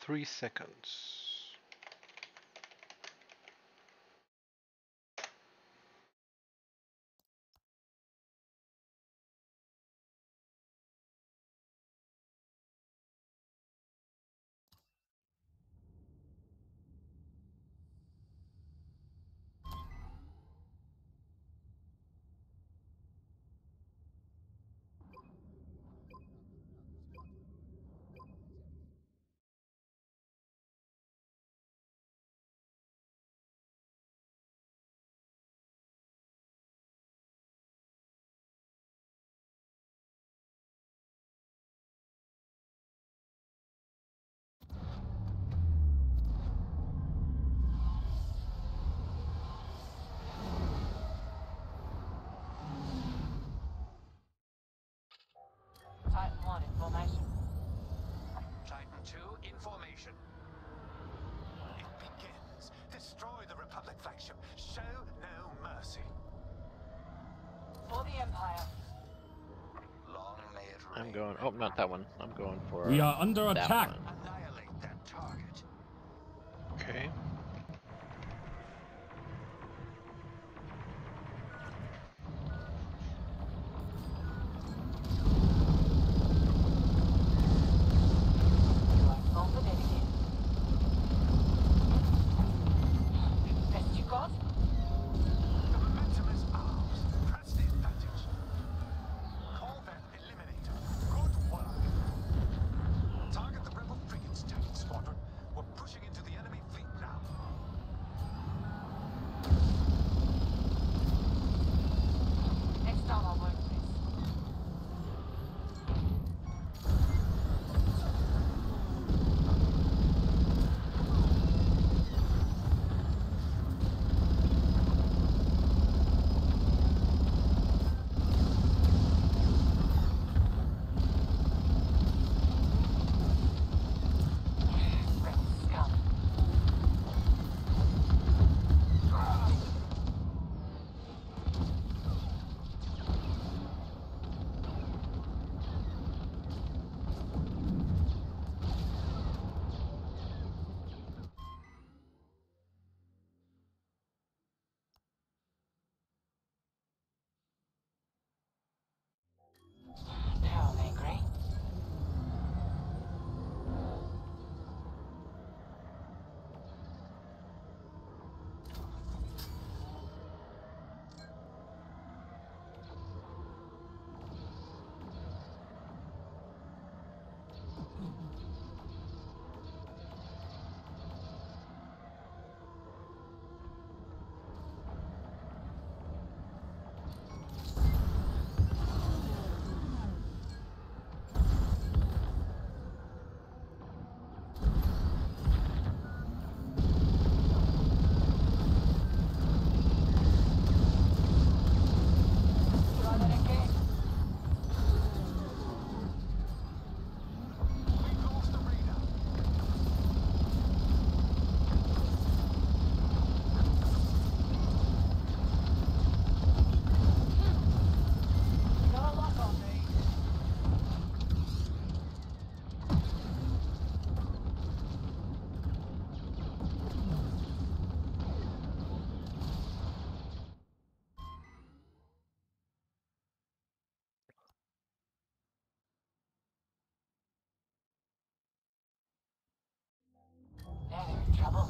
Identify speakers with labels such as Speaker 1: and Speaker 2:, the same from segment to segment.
Speaker 1: 3 seconds.
Speaker 2: Titan 1 in formation.
Speaker 3: Titan 2 in formation. It begins. Destroy the Republic flagship. Show no mercy.
Speaker 2: For the Empire.
Speaker 3: Long may it
Speaker 4: I'm
Speaker 3: reign.
Speaker 4: going. Oh, not that one. I'm going for.
Speaker 5: We are under
Speaker 4: that
Speaker 5: attack.
Speaker 4: one.
Speaker 3: Annihilate that target.
Speaker 1: Okay.
Speaker 2: You are confident. Best you got?
Speaker 3: The momentum is ours. Press the advantage. Corvette eliminated. Good work. Target the rebel frigates, Titan Squadron. We're pushing into the enemy fleet now.
Speaker 2: Next time I'll work this. Scum. Troublemaker. Try that again.
Speaker 3: We've lost the radar.
Speaker 2: Got a lock on me. Now they're in trouble.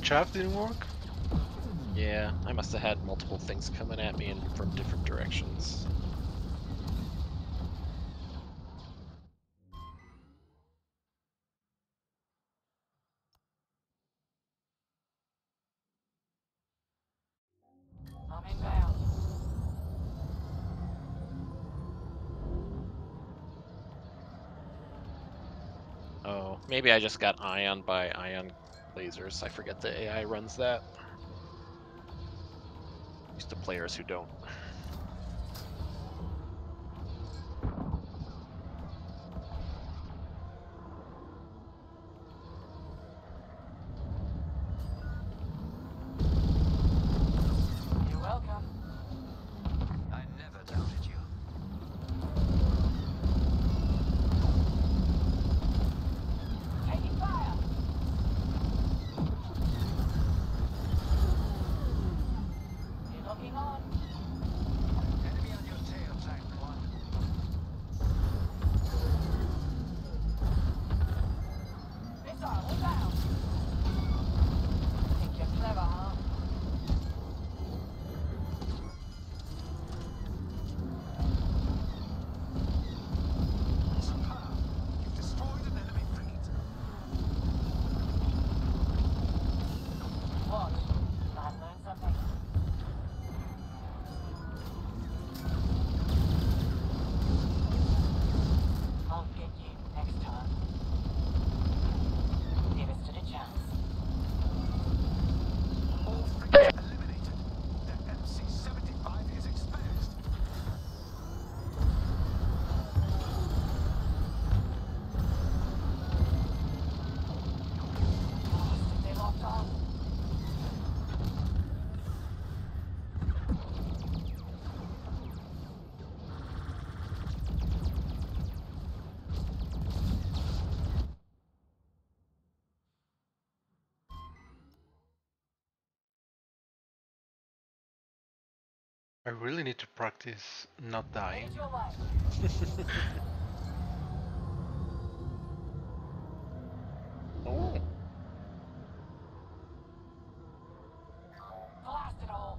Speaker 1: chaff didn't work?
Speaker 4: Yeah, I must have had multiple things coming at me and from different directions.
Speaker 2: I'm inbound.
Speaker 4: Oh, maybe I just got ion by ion lasers. I forget the AI runs that. Used to players who don't.
Speaker 2: You're welcome.
Speaker 3: I never doubted you.
Speaker 2: Taking fire. You're looking on.
Speaker 3: Enemy on your tail, Tank 1.
Speaker 2: Missile inbound. Think you're clever, huh?
Speaker 3: Superb. You've destroyed an enemy frigate.
Speaker 2: What? Might learn something. I'll get you next time. Never stood a chance.
Speaker 3: All frigates eliminated. The MC-75 is exposed.
Speaker 2: They locked on.
Speaker 1: I really need to practice not dying.
Speaker 2: Here's your life.
Speaker 4: Oh,
Speaker 2: Blast it all.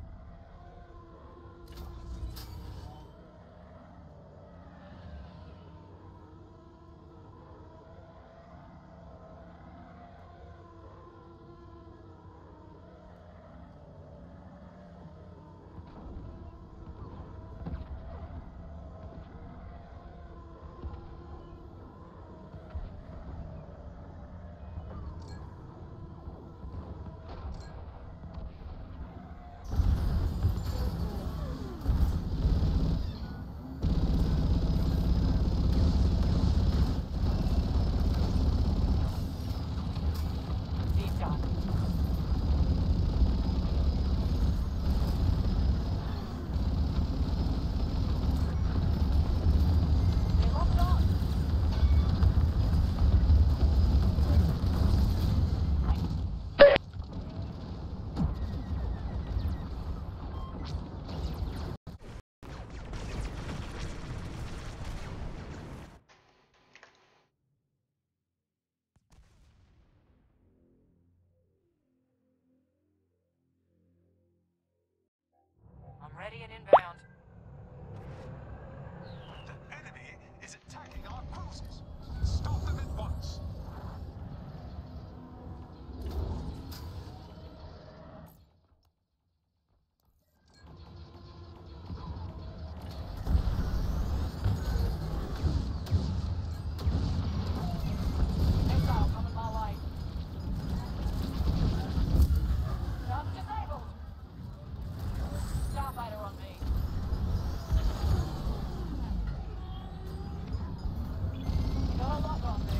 Speaker 2: Deep dive. They locked on. I'm ready and inbound.
Speaker 3: The enemy is attacking our cruisers. Stop them at once.
Speaker 2: Missile coming my way. Gun disabled. Starfighter on me. You got a lock on me.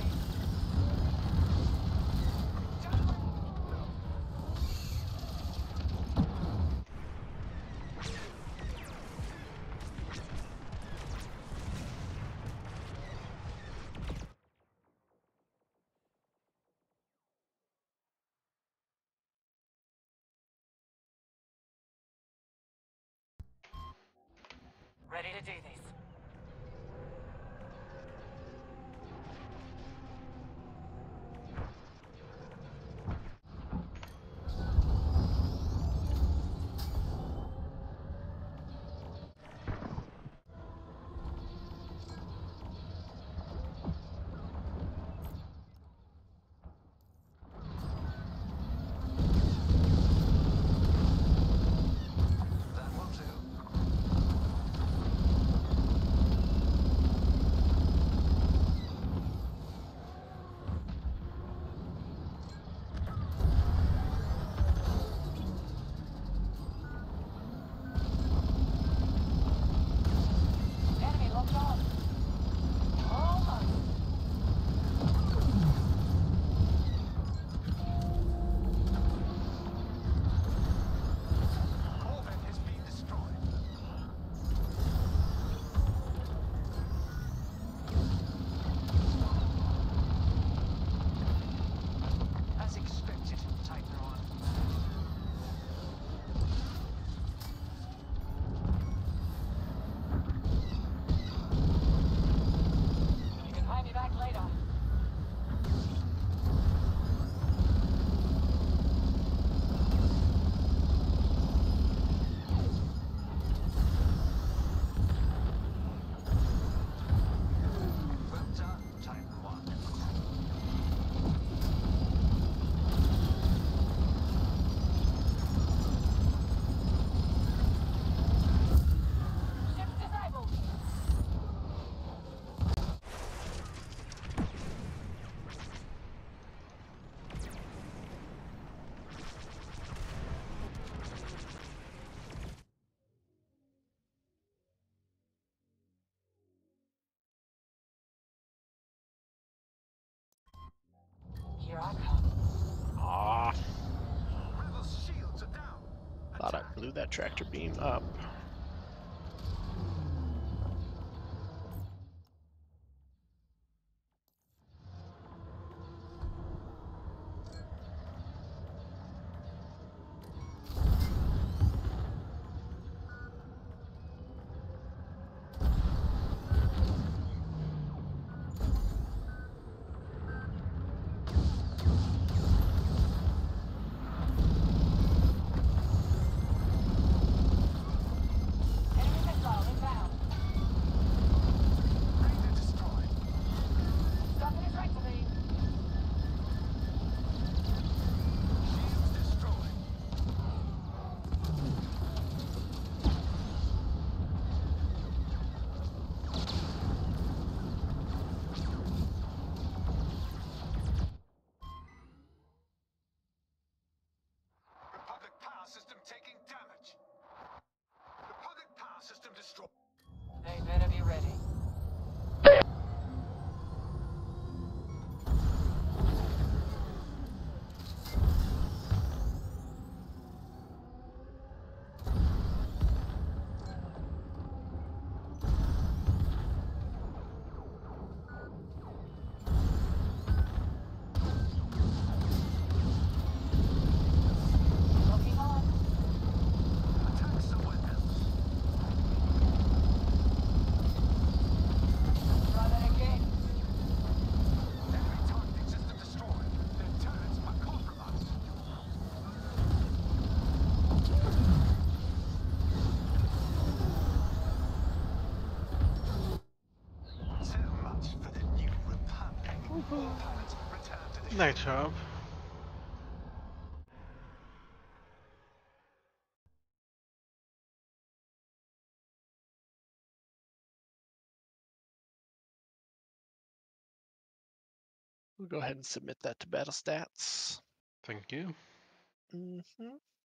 Speaker 2: Ready to do this.
Speaker 4: blew that tractor beam up.
Speaker 2: Enemy missile inbound.
Speaker 3: Radar destroyed.
Speaker 2: Stopping its tractor beam.
Speaker 3: Shields destroyed. Republic power system taking damage. Republic power system destroyed.
Speaker 2: They better be ready. Locking on.
Speaker 3: Attack someone else.
Speaker 2: Try that again.
Speaker 3: Enemy targeting system destroyed. Their turrets are compromised. So much for the new republic. All pilots return to the
Speaker 1: Nice
Speaker 3: ship.
Speaker 1: job.
Speaker 4: We'll go ahead and submit that to battle stats.
Speaker 1: Thank you.
Speaker 4: Mm-hmm.